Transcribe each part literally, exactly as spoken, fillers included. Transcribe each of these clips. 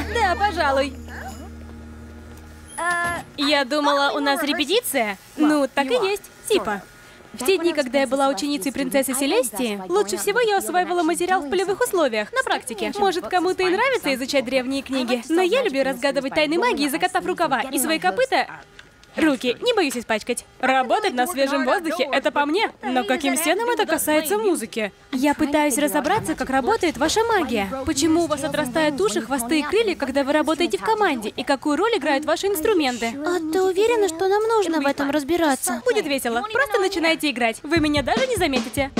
Да, пожалуй. Я думала, у нас репетиция. Ну, так и есть. Типа. В те дни, когда я была ученицей принцессы Селестии, лучше всего я усваивала материал в полевых условиях, на практике. Может, кому-то и нравится изучать древние книги, но я люблю разгадывать тайны магии, закатав рукава, и свои копыта... Руки, не боюсь испачкать. Работать на свежем воздухе — это по мне. Но каким стенам это касается музыки? Я пытаюсь разобраться, как работает ваша магия. Почему у вас отрастают уши, хвосты и крылья, когда вы работаете в команде? И какую роль играют ваши инструменты? А ты уверена, что нам нужно в этом разбираться? Будет весело. Просто начинайте играть. Вы меня даже не заметите.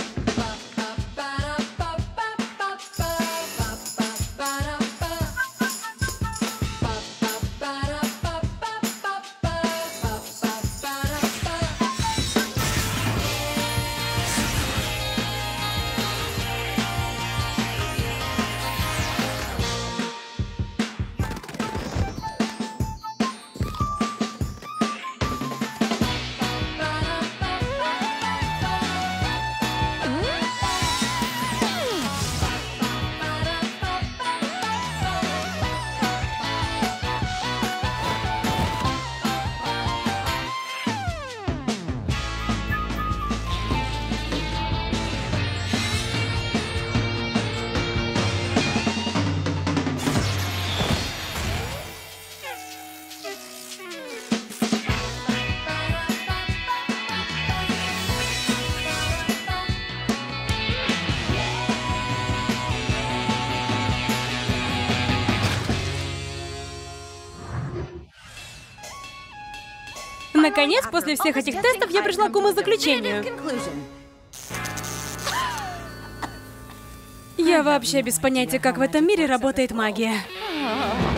Наконец, после всех этих тестов я пришла к умозаключению. Я вообще без понятия, как в этом мире работает магия.